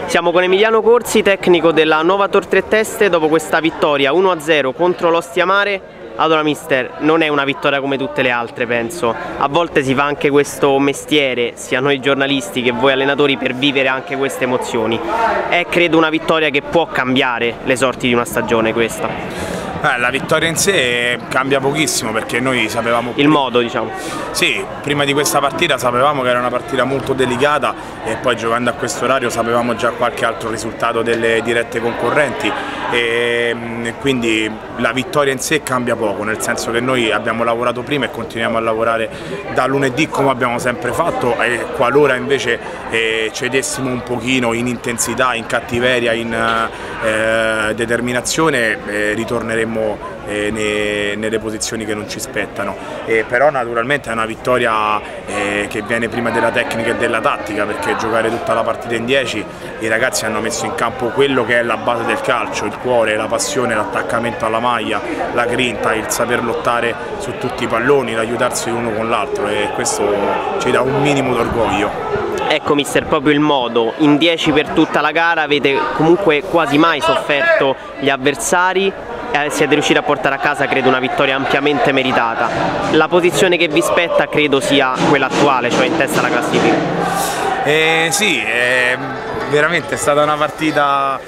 Siamo con Emiliano Corsi, tecnico della Nuova Tor Tre Teste, dopo questa vittoria 1-0 contro l'Ostia Mare. Allora mister, non è una vittoria come tutte le altre, penso. A volte si fa anche questo mestiere, sia noi giornalisti che voi allenatori, per vivere anche queste emozioni. È credo una vittoria che può cambiare le sorti di una stagione questa. La vittoria in sé cambia pochissimo, perché noi sapevamo il modo, diciamo. Sì, prima di questa partita sapevamo che era una partita molto delicata e poi giocando a questo orario sapevamo già qualche altro risultato delle dirette concorrenti e quindi la vittoria in sé cambia poco, nel senso che noi abbiamo lavorato prima e continuiamo a lavorare da lunedì come abbiamo sempre fatto, e qualora invece cedessimo un pochino in intensità, in cattiveria, in determinazione, ritorneremo nelle posizioni che non ci spettano, però naturalmente è una vittoria che viene prima della tecnica e della tattica, perché giocare tutta la partita in 10 i ragazzi hanno messo in campo quello che è la base del calcio, il cuore, la passione, l'attaccamento alla maglia, la grinta, il saper lottare su tutti i palloni, l'aiutarsi l'uno con l'altro, e questo ci dà un minimo d'orgoglio. Ecco mister, proprio il modo, in 10 per tutta la gara, avete comunque quasi mai sofferto gli avversari, siete riusciti a portare a casa credo una vittoria ampiamente meritata. La posizione che vi spetta credo sia quella attuale, cioè in testa alla classifica. Sì, veramente è stata una partita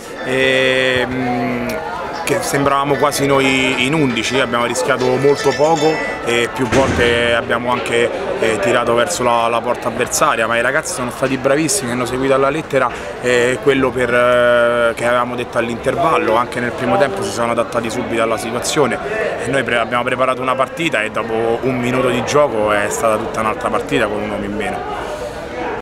che sembravamo quasi noi in 11, abbiamo rischiato molto poco e più volte abbiamo anche tirato verso la porta avversaria, ma i ragazzi sono stati bravissimi, hanno seguito alla lettera quello che avevamo detto all'intervallo, anche nel primo tempo si sono adattati subito alla situazione e noi abbiamo preparato una partita e dopo un minuto di gioco è stata tutta un'altra partita con un uomo in meno.